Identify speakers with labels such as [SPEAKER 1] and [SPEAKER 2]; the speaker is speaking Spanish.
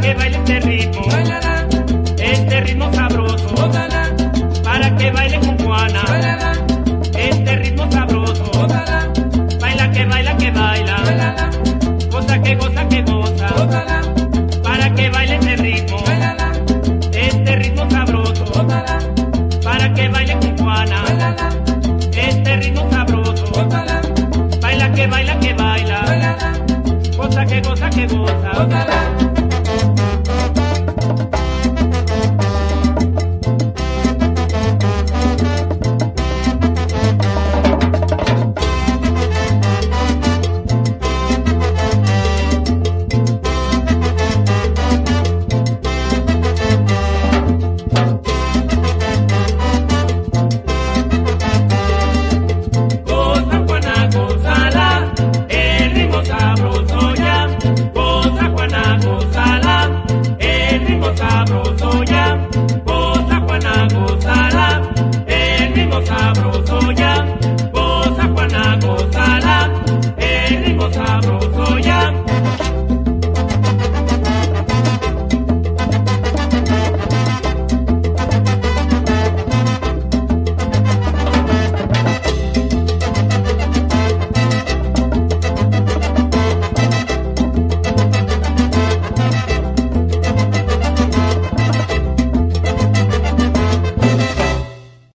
[SPEAKER 1] que baile este ritmo,
[SPEAKER 2] bailala,
[SPEAKER 1] este ritmo sabroso,
[SPEAKER 2] bótala,
[SPEAKER 1] para que baile con Juana,
[SPEAKER 2] bailala,
[SPEAKER 1] este ritmo sabroso,
[SPEAKER 2] bótala,
[SPEAKER 1] baila que baila que baila,
[SPEAKER 2] bailala,
[SPEAKER 1] goza que goza que goza,
[SPEAKER 2] bótala,
[SPEAKER 1] para que baile este ritmo,
[SPEAKER 2] bailala,
[SPEAKER 1] este ritmo sabroso,
[SPEAKER 2] bótala,
[SPEAKER 1] para que baile con Juana,
[SPEAKER 2] bailala,
[SPEAKER 1] este ritmo sabroso,
[SPEAKER 2] bótala,
[SPEAKER 1] baila que baila,
[SPEAKER 2] bailala,
[SPEAKER 1] goza que goza que goza.
[SPEAKER 2] bótala.